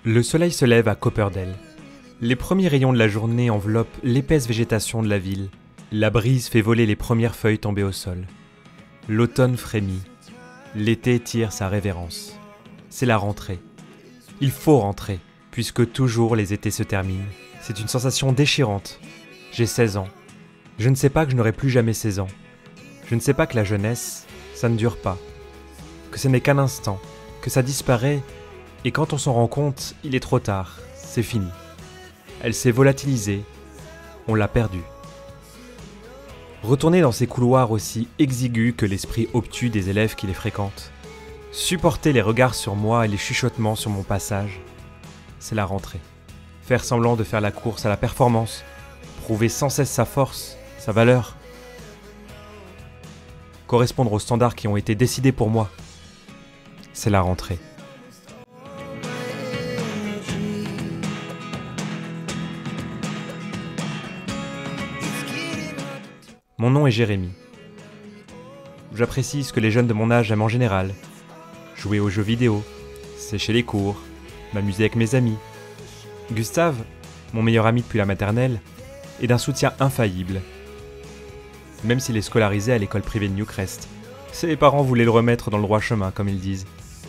Le soleil se lève à Copperdale. Les premiers rayons de la journée enveloppent l'épaisse végétation de la ville. La brise fait voler les premières feuilles tombées au sol. L'automne frémit. L'été tire sa révérence. C'est la rentrée. Il faut rentrer, puisque toujours les étés se terminent. C'est une sensation déchirante. J'ai 16 ans. Je ne sais pas que je n'aurai plus jamais 16 ans. Je ne sais pas que la jeunesse, ça ne dure pas. Que ce n'est qu'un instant. Que ça disparaît. Et quand on s'en rend compte, il est trop tard, c'est fini. Elle s'est volatilisée, on l'a perdue. Retourner dans ces couloirs aussi exigus que l'esprit obtus des élèves qui les fréquentent. Supporter les regards sur moi et les chuchotements sur mon passage. C'est la rentrée. Faire semblant de faire la course à la performance. Prouver sans cesse sa force, sa valeur. Correspondre aux standards qui ont été décidés pour moi. C'est la rentrée. Mon nom est Jérémy. J'apprécie ce que les jeunes de mon âge aiment en général. Jouer aux jeux vidéo, sécher les cours, m'amuser avec mes amis. Gustave, mon meilleur ami depuis la maternelle, est d'un soutien infaillible. Même s'il est scolarisé à l'école privée de Newcrest. Ses parents voulaient le remettre dans le droit chemin, comme ils disent.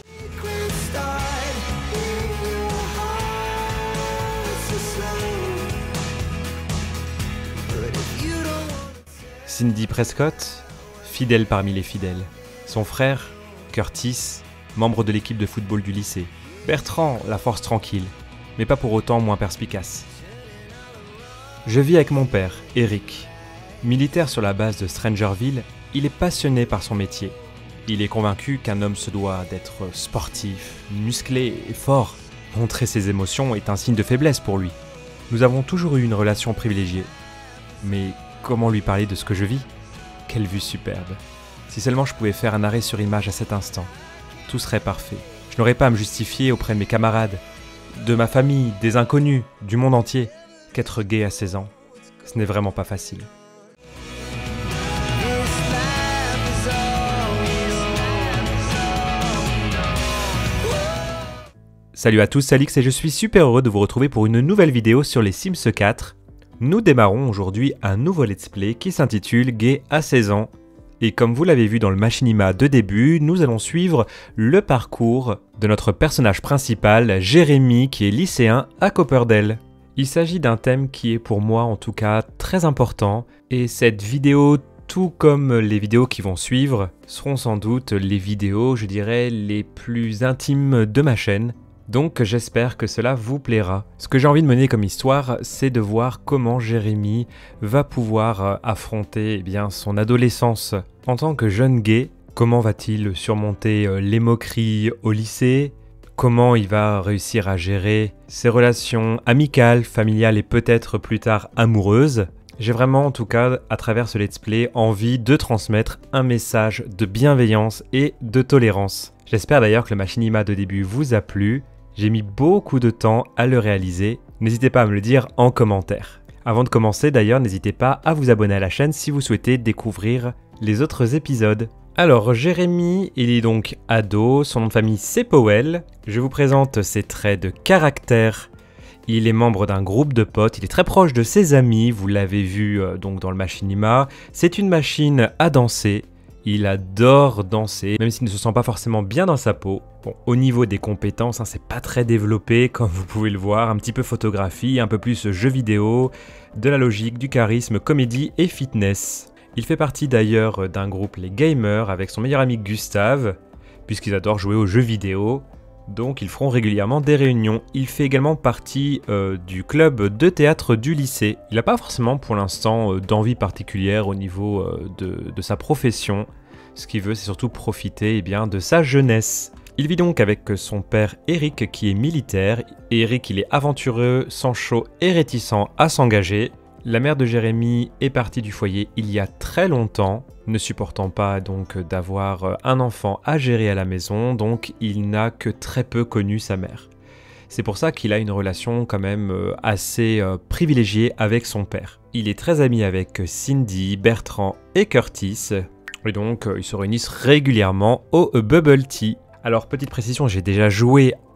Cindy Prescott, fidèle parmi les fidèles. Son frère, Curtis, membre de l'équipe de football du lycée. Bertrand, la force tranquille, mais pas pour autant moins perspicace. Je vis avec mon père, Eric. Militaire sur la base de Strangerville, il est passionné par son métier. Il est convaincu qu'un homme se doit d'être sportif, musclé et fort. Montrer ses émotions est un signe de faiblesse pour lui. Nous avons toujours eu une relation privilégiée. Mais comment lui parler de ce que je vis ? Quelle vue superbe. Si seulement je pouvais faire un arrêt sur image à cet instant, tout serait parfait. Je n'aurais pas à me justifier auprès de mes camarades, de ma famille, des inconnus, du monde entier. Qu'être gay à 16 ans, ce n'est vraiment pas facile. Salut à tous, c'est Alix et je suis super heureux de vous retrouver pour une nouvelle vidéo sur les Sims 4. Nous démarrons aujourd'hui un nouveau let's play qui s'intitule Gay à 16 ans. Et comme vous l'avez vu dans le machinima de début, nous allons suivre le parcours de notre personnage principal, Jérémy, qui est lycéen à Copperdale. Il s'agit d'un thème qui est pour moi en tout cas très important, et cette vidéo, tout comme les vidéos qui vont suivre, seront sans doute les vidéos, je dirais, les plus intimes de ma chaîne. Donc j'espère que cela vous plaira. Ce que j'ai envie de mener comme histoire, c'est de voir comment Jérémy va pouvoir affronter son adolescence en tant que jeune gay. Comment va-t-il surmonter les moqueries au lycée ? Comment il va réussir à gérer ses relations amicales, familiales et peut-être plus tard amoureuses ? J'ai vraiment en tout cas, à travers ce let's play, envie de transmettre un message de bienveillance et de tolérance. J'espère d'ailleurs que le machinima de début vous a plu. J'ai mis beaucoup de temps à le réaliser, n'hésitez pas à me le dire en commentaire. Avant de commencer d'ailleurs, n'hésitez pas à vous abonner à la chaîne si vous souhaitez découvrir les autres épisodes. Alors Jérémy, il est donc ado, son nom de famille c'est Powell. Je vous présente ses traits de caractère. Il est membre d'un groupe de potes, il est très proche de ses amis, vous l'avez vu donc dans le machinima. C'est une machine à danser. Il adore danser, même s'il ne se sent pas forcément bien dans sa peau. Bon, au niveau des compétences, c'est pas très développé, comme vous pouvez le voir. Un petit peu photographie, un peu plus jeux vidéo, de la logique, du charisme, comédie et fitness. Il fait partie d'ailleurs d'un groupe, les Gamers, avec son meilleur ami Gustave, puisqu'ils adorent jouer aux jeux vidéo. Donc ils feront régulièrement des réunions. Il fait également partie du club de théâtre du lycée. Il n'a pas forcément pour l'instant d'envie particulière au niveau de sa profession. Ce qu'il veut, c'est surtout profiter de sa jeunesse. Il vit donc avec son père Eric qui est militaire. Et Eric, il est aventureux, sans chaud et réticent à s'engager. La mère de Jérémy est partie du foyer il y a très longtemps, ne supportant pas donc d'avoir un enfant à gérer à la maison, donc il n'a que très peu connu sa mère. C'est pour ça qu'il a une relation quand même assez privilégiée avec son père. Il est très ami avec Cindy, Bertrand et Curtis, et donc ils se réunissent régulièrement au Bubble Tea. Alors petite précision, j'ai déjà joué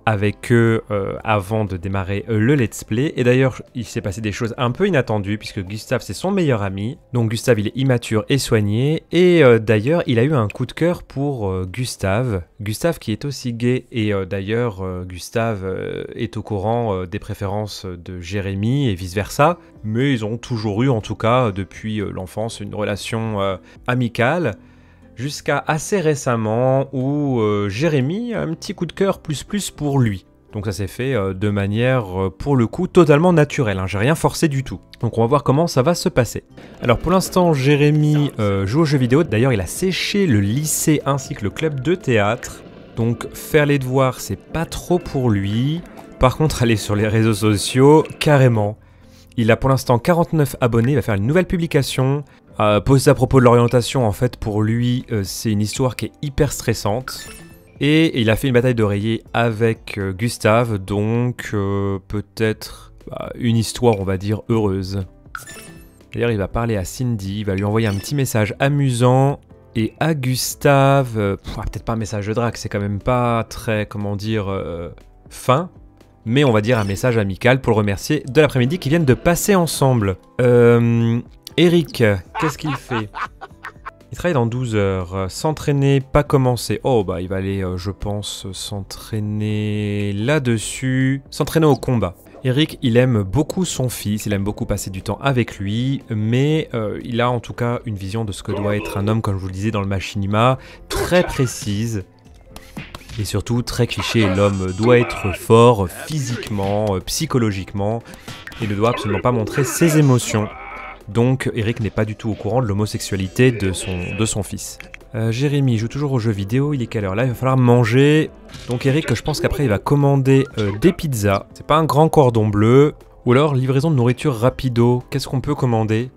avec eux avant de démarrer le let's play. Et d'ailleurs, il s'est passé des choses un peu inattendues puisque Gustave c'est son meilleur ami. Donc Gustave il est immature et soigné. Et d'ailleurs, il a eu un coup de cœur pour Gustave. Gustave qui est aussi gay. Et d'ailleurs, Gustave est au courant des préférences de Jérémy et vice versa. Mais ils ont toujours eu, en tout cas, depuis l'enfance, une relation amicale. Jusqu'à assez récemment où Jérémy a un petit coup de cœur plus pour lui. Donc ça s'est fait de manière, pour le coup, totalement naturelle. Hein. J'ai rien forcé du tout. Donc on va voir comment ça va se passer. Alors pour l'instant, Jérémy joue aux jeux vidéo. D'ailleurs, il a séché le lycée ainsi que le club de théâtre. Donc faire les devoirs, c'est pas trop pour lui. Par contre, aller sur les réseaux sociaux, carrément. Il a pour l'instant 49 abonnés, il va faire une nouvelle publication. Poser à propos de l'orientation, en fait, pour lui, c'est une histoire qui est hyper stressante. Et il a fait une bataille d'oreiller avec Gustave, donc peut-être une histoire, on va dire, heureuse. D'ailleurs, il va parler à Cindy, il va lui envoyer un petit message amusant. Et à Gustave, peut-être pas un message de drague, c'est quand même pas très, comment dire, fin. Mais on va dire un message amical pour le remercier de l'après-midi qu'ils viennent de passer ensemble. Eric, qu'est-ce qu'il fait? Il travaille dans 12 heures. S'entraîner, pas commencer. Oh, bah, il va aller, je pense, s'entraîner là-dessus. S'entraîner au combat. Eric, il aime beaucoup son fils, il aime beaucoup passer du temps avec lui, mais il a en tout cas une vision de ce que doit être un homme, comme je vous le disais dans le machinima, très précise. Et surtout, très cliché, l'homme doit être fort physiquement, psychologiquement, et ne doit absolument pas montrer ses émotions. Donc Eric n'est pas du tout au courant de l'homosexualité de son fils. Jérémy joue toujours aux jeux vidéo, il est quelle heure là? Il va falloir manger. Donc Eric, je pense qu'après il va commander des pizzas. C'est pas un grand cordon bleu. Ou alors livraison de nourriture rapido. Qu'est-ce qu'on peut commander?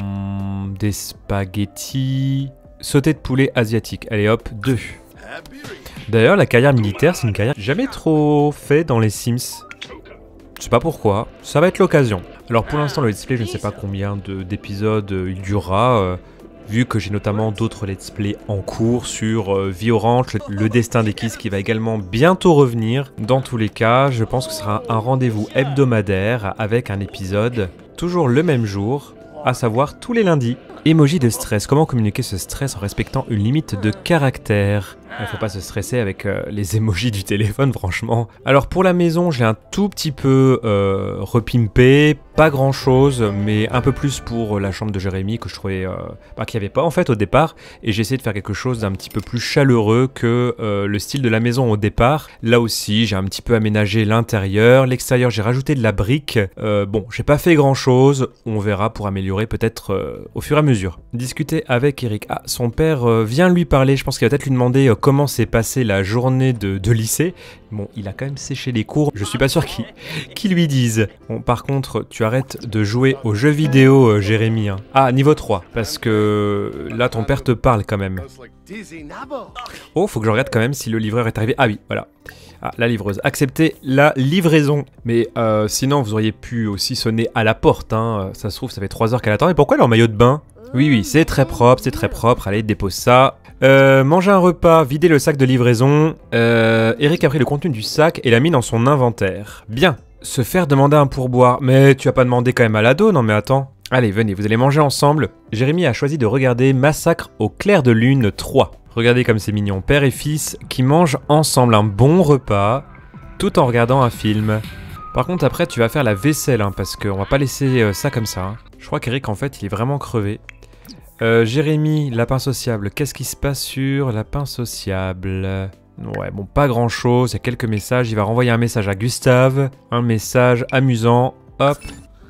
Des spaghettis. Sauté de poulet asiatique. Allez hop, 2. D'ailleurs la carrière militaire c'est une carrière jamais trop fait dans les Sims. Je sais pas pourquoi, ça va être l'occasion. Alors pour l'instant le let's play, je ne sais pas combien d'épisodes il durera, vu que j'ai notamment d'autres let's play en cours sur Vie Orange, le destin des Kiss qui va également bientôt revenir. Dans tous les cas, je pense que ce sera un rendez-vous hebdomadaire avec un épisode toujours le même jour, à savoir tous les lundis. Emoji de stress, comment communiquer ce stress en respectant une limite de caractère? Il ne faut pas se stresser avec les emojis du téléphone, franchement. Alors pour la maison, je l'ai un tout petit peu repimpé, pas grand chose, mais un peu plus pour la chambre de Jérémy que je trouvais qu'il n'y avait pas en fait au départ. Et j'ai essayé de faire quelque chose d'un petit peu plus chaleureux que le style de la maison au départ. Là aussi, j'ai un petit peu aménagé l'intérieur. L'extérieur, j'ai rajouté de la brique. Bon, j'ai pas fait grand chose, on verra pour améliorer peut-être au fur et à mesure. Discuter avec Eric. Ah, son père vient lui parler, je pense qu'il va peut-être lui demander comment s'est passée la journée de lycée. Bon, il a quand même séché les cours, je suis pas sûr qu'il lui dise. Bon, par contre, tu arrêtes de jouer aux jeux vidéo, Jérémy. Hein. Ah, niveau 3, parce que là, ton père te parle quand même. Oh, faut que je regarde quand même si le livreur est arrivé. Ah oui, voilà. Ah, la livreuse. Acceptez la livraison. Mais sinon, vous auriez pu aussi sonner à la porte. Hein. Ça se trouve, ça fait 3 heures qu'elle attend. Et pourquoi elle est en maillot de bain? Oui, c'est très propre, c'est très propre. Allez, dépose ça. Manger un repas, vider le sac de livraison. Eric a pris le contenu du sac et l'a mis dans son inventaire. Bien. Se faire demander un pourboire. Mais tu as pas demandé quand même à l'ado? Non mais attends. Allez, venez, vous allez manger ensemble. Jérémy a choisi de regarder Massacre au clair de lune 3. Regardez comme c'est mignon, père et fils qui mangent ensemble un bon repas, tout en regardant un film. Par contre après tu vas faire la vaisselle, hein, parce qu'on va pas laisser ça comme ça. Hein. Je crois qu'Eric en fait il est vraiment crevé. Jérémy, lapin sociable, qu'est-ce qui se passe sur lapin sociable? Ouais, bon, pas grand chose, il y a quelques messages. Il va renvoyer un message à Gustave, un message amusant, hop.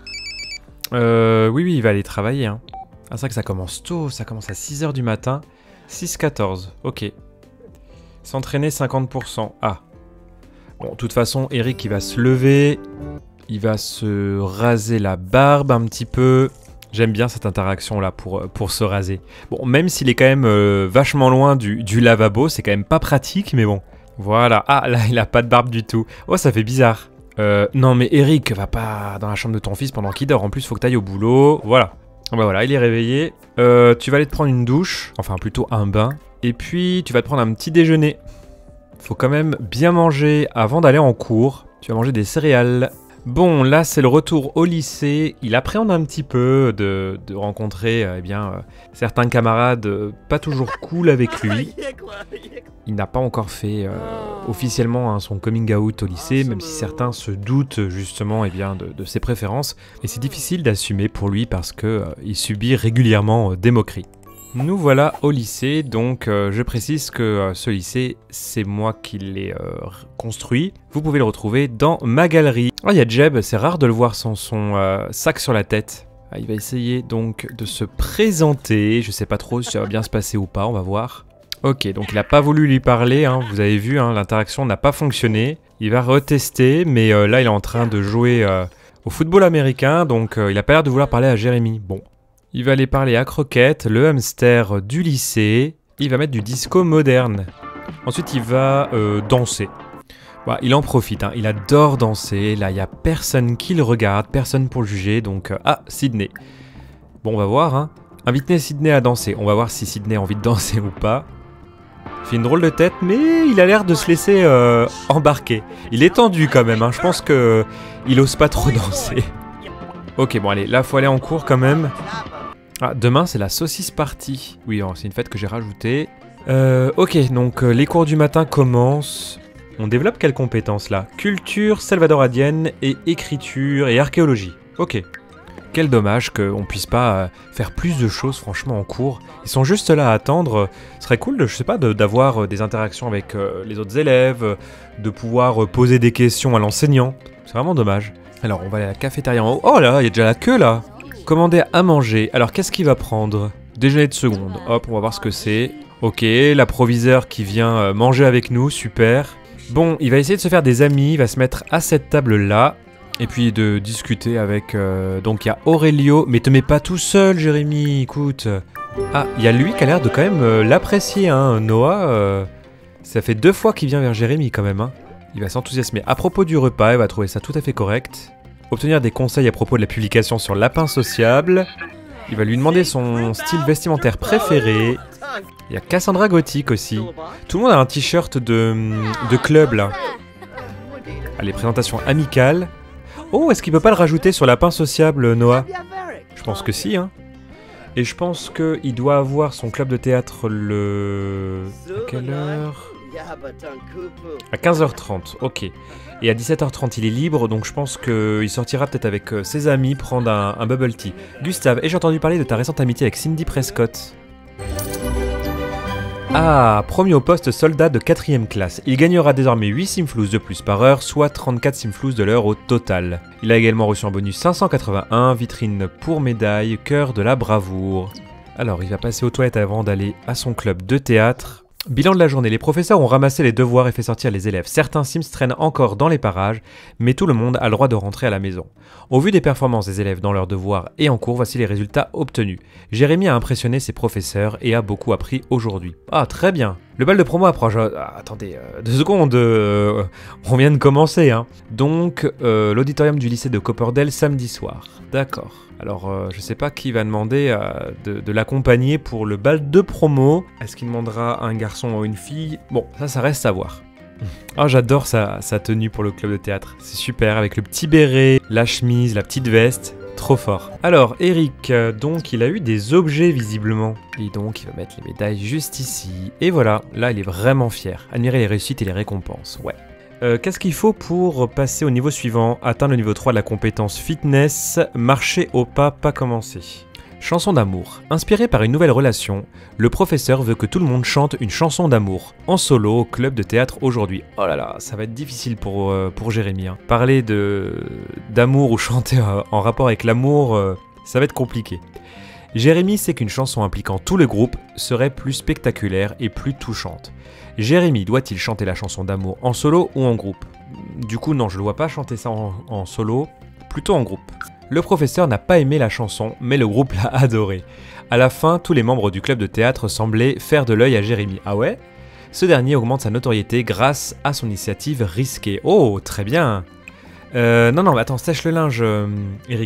Oui, il va aller travailler. Hein. Ah, c'est vrai que ça commence tôt, ça commence à 6 h du matin. 6-14, ok. S'entraîner 50%, ah. Bon, de toute façon, Eric, il va se lever. Il va se raser la barbe un petit peu. J'aime bien cette interaction-là pour se raser. Bon, même s'il est quand même vachement loin du lavabo, c'est quand même pas pratique, mais bon. Voilà. Ah, là, il a pas de barbe du tout. Oh, ça fait bizarre. Non, mais Eric, va pas dans la chambre de ton fils pendant qu'il dort. En plus, faut que t'ailles au boulot. Voilà. Bah voilà, il est réveillé. Tu vas aller te prendre une douche. Enfin, plutôt un bain. Et puis, tu vas te prendre un petit déjeuner. Faut quand même bien manger avant d'aller en cours. Tu vas manger des céréales. Bon, là c'est le retour au lycée. Il appréhende un petit peu de rencontrer certains camarades pas toujours cool avec lui. Il n'a pas encore fait officiellement son coming out au lycée, même si certains se doutent justement de ses préférences. Et c'est difficile d'assumer pour lui parce qu'il subit régulièrement des moqueries. Nous voilà au lycée, donc je précise que ce lycée, c'est moi qui l'ai construit. Vous pouvez le retrouver dans ma galerie. Ah, il y a Jeb, c'est rare de le voir sans son sac sur la tête. Ah, il va essayer donc de se présenter. Je sais pas trop si ça va bien se passer ou pas, on va voir. Ok, donc il n'a pas voulu lui parler, hein. Vous avez vu, hein, l'interaction n'a pas fonctionné. Il va retester, mais là il est en train de jouer au football américain, donc il a pas l'air de vouloir parler à Jérémy. Bon. Il va aller parler à Croquette, le hamster du lycée. Il va mettre du disco moderne. Ensuite, il va danser. Bah, il en profite, hein. Il adore danser. Là, il n'y a personne qui le regarde, personne pour le juger. Donc, Sydney. Bon, on va voir. Hein. Invitez Sydney à danser. On va voir si Sydney a envie de danser ou pas. Il fait une drôle de tête, mais il a l'air de se laisser embarquer. Il est tendu quand même. Hein. Je pense qu'il ose pas trop danser. Ok, bon, allez. Là, faut aller en cours quand même. Ah, demain c'est la saucisse party. Oui, c'est une fête que j'ai rajoutée. Ok, donc les cours du matin commencent. On développe quelles compétences là? Culture salvadoradienne et écriture et archéologie. Ok. Quel dommage qu'on puisse pas faire plus de choses franchement en cours. Ils sont juste là à attendre. Ce serait cool, je sais pas, d'avoir des interactions avec les autres élèves, de pouvoir poser des questions à l'enseignant. C'est vraiment dommage. Alors on va aller à la cafétéria en haut. Oh là, il y a déjà la queue là. Commander à manger. Alors, qu'est-ce qu'il va prendre? Déjeuner de seconde. Hop, on va voir ce que c'est. Ok, l'approviseur qui vient manger avec nous, super. Bon, il va essayer de se faire des amis, il va se mettre à cette table-là. Et puis de discuter avec... donc, il y a Aurelio. Mais te mets pas tout seul, Jérémy, écoute. Ah, il y a lui qui a l'air de quand même l'apprécier, hein. Noah, ça fait 2 fois qu'il vient vers Jérémy, quand même, hein. Il va s'enthousiasmer. À propos du repas, il va trouver ça tout à fait correct. Obtenir des conseils à propos de la publication sur Lapin Sociable. Il va lui demander son style vestimentaire préféré. Il y a Cassandra Gothic aussi. Tout le monde a un t-shirt de club là. Allez, présentation amicale. Oh, est-ce qu'il peut pas le rajouter sur Lapin Sociable, Noah? Je pense que si, hein. Et je pense qu'il doit avoir son club de théâtre à quelle heure? À 15h30, ok. Et à 17h30, il est libre, donc je pense qu'il sortira peut-être avec ses amis prendre un bubble tea. Gustave, ai-je entendu parler de ta récente amitié avec Cindy Prescott? Ah, promu au poste soldat de 4ème classe. Il gagnera désormais 8 simflous de plus par heure, soit 34 simflous de l'heure au total. Il a également reçu un bonus 581, vitrine pour médaille, cœur de la bravoure. Alors, il va passer aux toilettes avant d'aller à son club de théâtre. Bilan de la journée, les professeurs ont ramassé les devoirs et fait sortir les élèves. Certains Sims traînent encore dans les parages, mais tout le monde a le droit de rentrer à la maison. Au vu des performances des élèves dans leurs devoirs et en cours, voici les résultats obtenus. Jérémy a impressionné ses professeurs et a beaucoup appris aujourd'hui. Ah, très bien. Le bal de promo approche. Attendez, 2 secondes, on vient de commencer, hein. Donc, l'auditorium du lycée de Copperdale samedi soir. D'accord. Alors, je sais pas qui va demander de l'accompagner pour le bal de promo. Est-ce qu'il demandera un garçon ou une fille? Bon, ça reste à voir. Ah, j'adore sa tenue pour le club de théâtre. C'est super, avec le petit béret, la chemise, la petite veste. Trop fort. Alors, Eric, donc, il a eu des objets visiblement. Et donc, il va mettre les médailles juste ici. Et voilà, là, il est vraiment fier. Admirer les réussites et les récompenses, ouais. Qu'est-ce qu'il faut pour passer au niveau suivant? Atteindre le niveau 3 de la compétence fitness, marcher au pas commencer. Chanson d'amour. Inspiré par une nouvelle relation, le professeur veut que tout le monde chante une chanson d'amour, en solo au club de théâtre aujourd'hui. Oh là là, ça va être difficile pour Jérémy. Hein. Parler d'amour ou chanter en rapport avec l'amour, ça va être compliqué. Jérémy sait qu'une chanson impliquant tout le groupe serait plus spectaculaire et plus touchante. Jérémy doit-il chanter la chanson d'amour en solo ou en groupe? Du coup non, je le vois pas chanter ça en solo, plutôt en groupe. Le professeur n'a pas aimé la chanson, mais le groupe l'a adorée. À la fin, tous les membres du club de théâtre semblaient faire de l'œil à Jérémy. Ah ouais? Ce dernier augmente sa notoriété grâce à son initiative risquée. Oh, très bien. Non, attends, sèche le linge, Eric.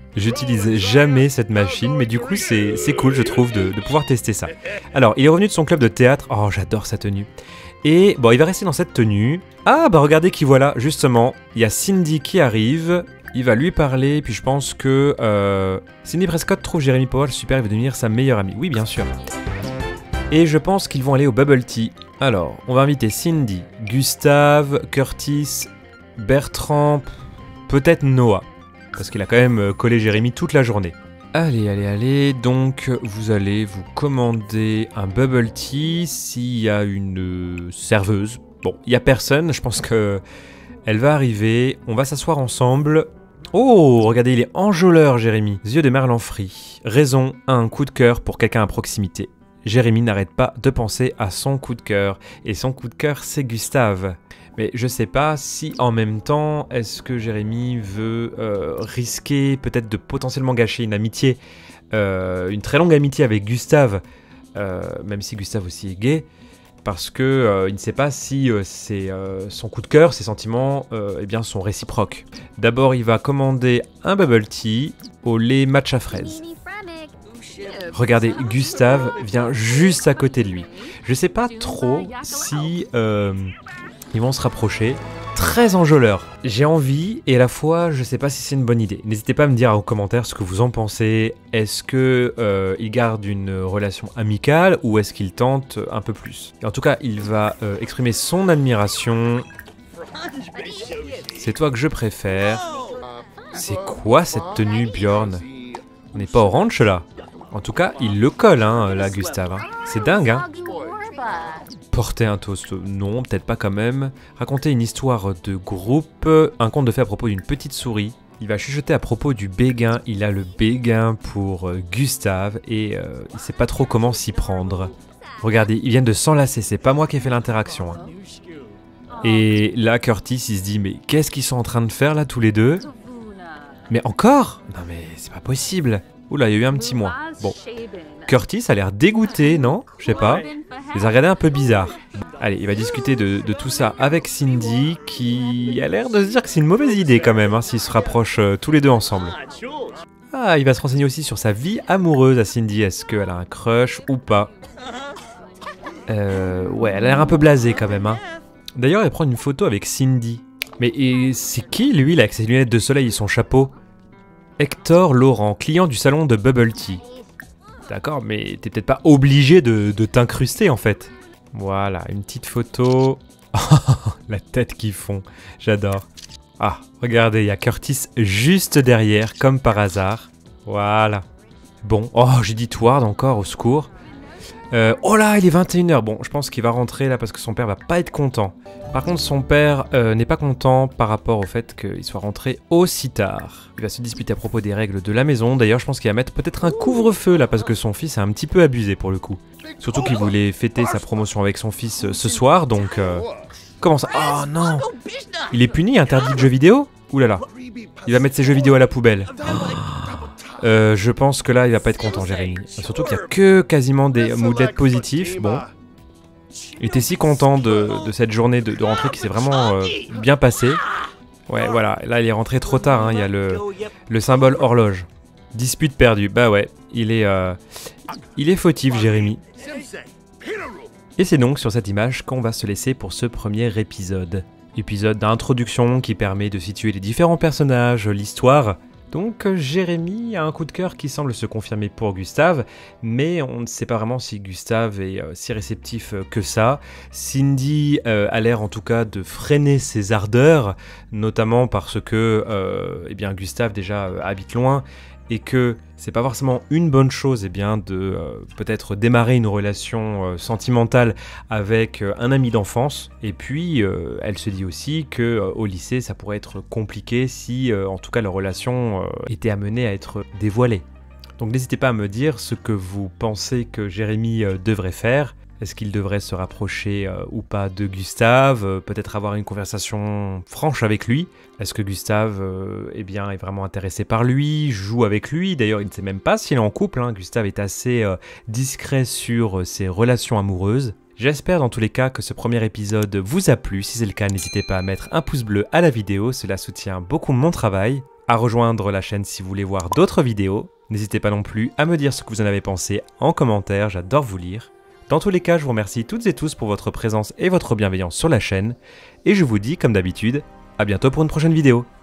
J'utilise jamais cette machine, mais du coup c'est cool je trouve de pouvoir tester ça. Alors il est revenu de son club de théâtre, oh j'adore sa tenue. Et bon il va rester dans cette tenue. Ah bah regardez qui voilà, justement, il y a Cindy qui arrive, il va lui parler, puis je pense que Cindy Prescott trouve Jeremy Powell super, il va devenir sa meilleure amie, oui bien sûr. Et je pense qu'ils vont aller au Bubble Tea. Alors on va inviter Cindy, Gustave, Curtis, Bertrand, peut-être Noah. Parce qu'il a quand même collé Jérémy toute la journée. Allez, allez, allez, donc vous allez vous commander un bubble tea s'il y a une serveuse. Bon, il n'y a personne, je pense que elle va arriver, on va s'asseoir ensemble. Oh, regardez, il est enjôleur, Jérémy. Yeux de merlan frit. Raison, un coup de cœur pour quelqu'un à proximité. Jérémy n'arrête pas de penser à son coup de cœur. Et son coup de cœur, c'est Gustave. Mais je sais pas si en même temps, est-ce que Jérémy veut risquer peut-être de potentiellement gâcher une amitié, une très longue amitié avec Gustave, même si Gustave aussi est gay, parce que il ne sait pas si son coup de cœur, ses sentiments, eh bien, sont réciproques. D'abord, il va commander un bubble tea au lait matcha fraise. Regardez, Gustave vient juste à côté de lui. Je sais pas trop si ils vont se rapprocher. Très enjôleur. J'ai envie et à la fois je sais pas si c'est une bonne idée. N'hésitez pas à me dire en commentaire ce que vous en pensez. Est-ce que il garde une relation amicale ou est-ce qu'il tente un peu plus? Et en tout cas, il va exprimer son admiration. C'est toi que je préfère. C'est quoi cette tenue, Bjorn? On n'est pas au ranch là? En tout cas, il le colle, hein, là, Gustave. Hein. C'est dingue, hein. Porter un toast, non, peut-être pas quand même. Raconter une histoire de groupe, un conte de fées à propos d'une petite souris. Il va chuchoter à propos du béguin, il a le béguin pour Gustave et il sait pas trop comment s'y prendre. Regardez, ils viennent de s'enlacer, c'est pas moi qui ai fait l'interaction. Hein. Et là, Curtis, il se dit, mais qu'est-ce qu'ils sont en train de faire là, tous les deux? Mais encore? Non mais c'est pas possible. Oula, il y a eu un petit mois. Bon. Curtis a l'air dégoûté, non? Je sais pas. Il les a regardés un peu bizarre. Allez, il va discuter de tout ça avec Cindy, qui a l'air de se dire que c'est une mauvaise idée quand même, hein, s'ils se rapprochent tous les deux ensemble. Ah, il va se renseigner aussi sur sa vie amoureuse à Cindy. Est-ce qu'elle a un crush ou pas? Ouais, elle a l'air un peu blasée quand même. Hein. D'ailleurs, elle prend une photo avec Cindy. Mais c'est qui lui là avec ses lunettes de soleil et son chapeau? Hector Laurent, client du salon de Bubble Tea. D'accord, mais t'es peut-être pas obligé de t'incruster en fait. Voilà, une petite photo. La tête qu'ils font, j'adore. Ah, regardez, il y a Curtis juste derrière, comme par hasard. Voilà. Bon, oh, j'ai dit Tward encore, au secours. Oh là, il est 21h. Bon, je pense qu'il va rentrer là parce que son père va pas être content. Par contre, son père n'est pas content par rapport au fait qu'il soit rentré aussi tard. Il va se disputer à propos des règles de la maison. D'ailleurs, je pense qu'il va mettre peut-être un couvre-feu là parce que son fils a un petit peu abusé pour le coup. Surtout qu'il voulait fêter sa promotion avec son fils ce soir, donc... Comment ça? Oh non! Il est puni, interdit de jeux vidéo? Ouh là là. Il va mettre ses jeux vidéo à la poubelle. Je pense que là, il va pas être content, Jérémy. Surtout qu'il y a que quasiment des moodlets positifs. Bon. Il était si content de cette journée de rentrée qui s'est vraiment bien passé. Ouais, voilà. Là, il est rentré trop tard. Hein. Il y a le symbole horloge. Dispute perdue. Bah ouais. Il est fautif, Jérémy. Et c'est donc sur cette image qu'on va se laisser pour ce premier épisode. Épisode d'introduction qui permet de situer les différents personnages, l'histoire. Donc Jérémy a un coup de cœur qui semble se confirmer pour Gustave, mais on ne sait pas vraiment si Gustave est si réceptif que ça. Cindy a l'air en tout cas de freiner ses ardeurs, notamment parce que eh bien, Gustave déjà habite loin, et que c'est pas forcément une bonne chose eh bien, de peut-être démarrer une relation sentimentale avec un ami d'enfance. Et puis, elle se dit aussi qu'au lycée, ça pourrait être compliqué si, en tout cas, leur relation était amenée à être dévoilée. Donc n'hésitez pas à me dire ce que vous pensez que Jérémy devrait faire. Est-ce qu'il devrait se rapprocher ou pas de Gustave? Peut-être avoir une conversation franche avec lui? Est-ce que Gustave eh bien, est vraiment intéressé par lui? Joue avec lui? D'ailleurs, il ne sait même pas s'il est en couple. Hein. Gustave est assez discret sur ses relations amoureuses. J'espère dans tous les cas que ce premier épisode vous a plu. Si c'est le cas, n'hésitez pas à mettre un pouce bleu à la vidéo. Cela soutient beaucoup mon travail. à rejoindre la chaîne si vous voulez voir d'autres vidéos. N'hésitez pas non plus à me dire ce que vous en avez pensé en commentaire, j'adore vous lire. Dans tous les cas, je vous remercie toutes et tous pour votre présence et votre bienveillance sur la chaîne. Et je vous dis, comme d'habitude, à bientôt pour une prochaine vidéo.